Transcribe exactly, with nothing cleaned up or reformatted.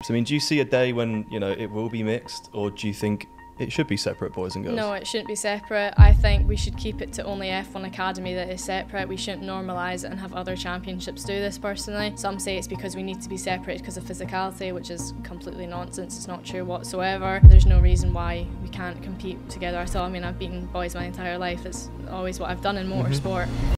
So, I mean, do you see a day when, you know, it will be mixed, or do you think it should be separate, boys and girls? No, it shouldn't be separate. I think we should keep it to only F one Academy that is separate. We shouldn't normalise it and have other championships do this, personally. Some say it's because we need to be separated because of physicality, which is completely nonsense. It's not true whatsoever. There's no reason why we can't compete together at all. I mean, I've beaten boys my entire life. It's always what I've done in motorsport.